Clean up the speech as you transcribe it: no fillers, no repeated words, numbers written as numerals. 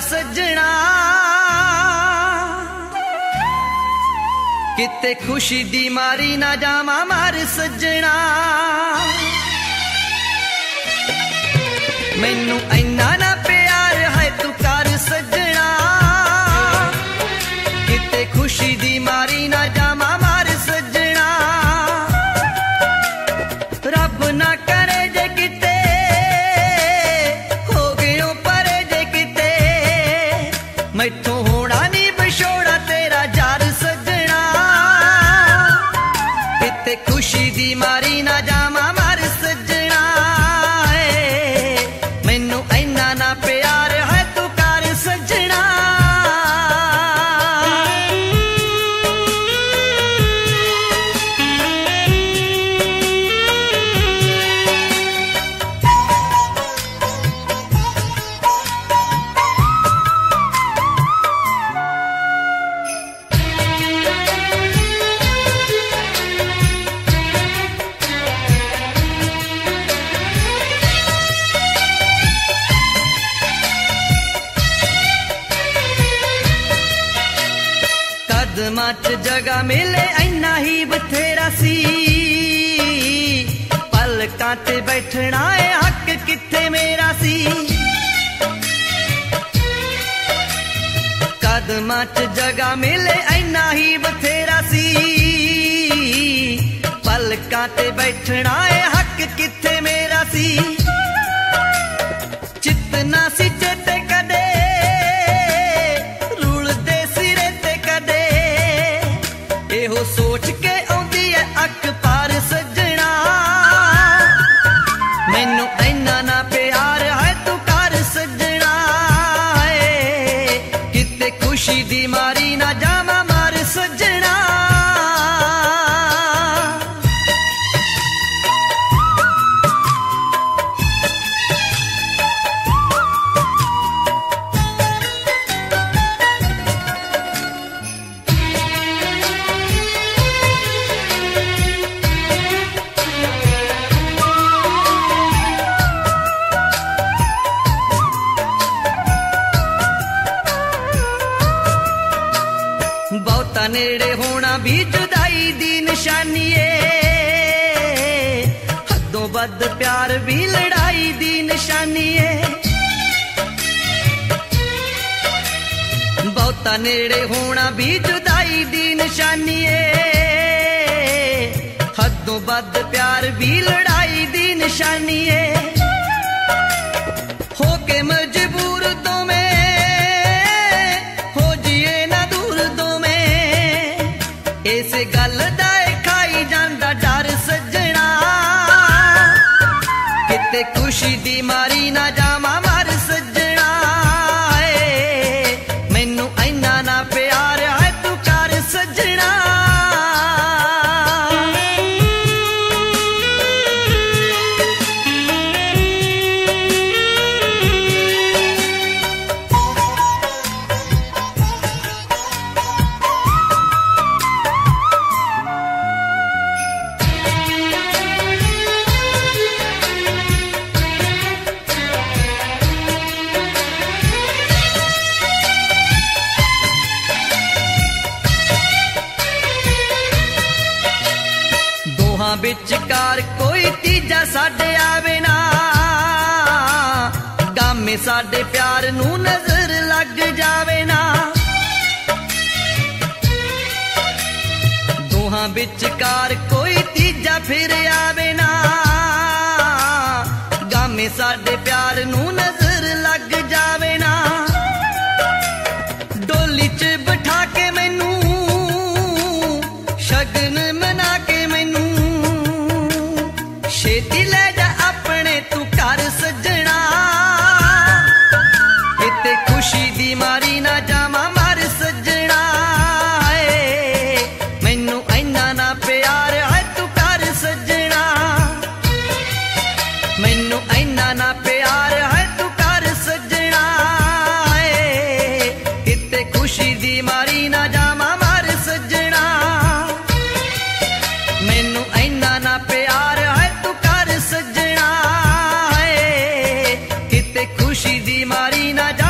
सजना किते खुशी दी मारी ना जावा मार सजना मैनू इन्ना ना प्यार है तू कर सजना किते खुशी दी मारी ना जावा मार सजना रब ना करे जे किते हो गयो पर जे किते मैथों होना नहीं बिछोड़ा तेरा जार सजना किते खुशी दी मारी ना जावा मार सजना मैनू इन्ना ना प्यार है तू कर सजना कदमां च जगह मिले इन्ना ही बथेरा सी पलकां ते बैठना है हक किथे मेरा सी कदमां च जगह मिले इन्ना ही बथेरा सी पलकां ते बैठना है हक किथे मेरा सी चितना सी चेते कदे हो सोच के आउंदी है अख पार सजना मैनू इन्ना ना प्यार है तू कर सजना किते खुशी दी मारी ना जावा मार सजना बहुता नेड़े होना भी जुदाई दी निशानी है हदों बद प्यार भी लड़ाई दी निशानी है बहुता नेड़े होना भी जुदाई दी निशानी है हदों बद प्यार भी लड़ाई दी निशानी है होके मजबूर तो मैं इस गल दा खाई जांदा डर सजना किते खुशी दी मारी ना जावा मार सजना मैनू इन्ना ना प्यार है तू कर सजना विचकार कोई तीजा साडे आवे ना गामे साडे प्यार नू नजर लग जावे ना दोहां विचकार कोई तीजा फिर आवे ना गामे साडे प्यार नू नजर लग जावे ना डोली च बिठा के मैनू शगन मना के मैनू छेती ले जा अपने तू कर सजना किते खुशी दी मारी ना जावा मार सजना मैनू इन्ना ना प्यार है तू कर सजना मैनू इन्ना ना प्यार है तू कर सजना किते खुशी दी मारी ना जावा मार सजना मैनू इन्ना ना प्यार है तू कर सजना किते खुशी दी मारी ना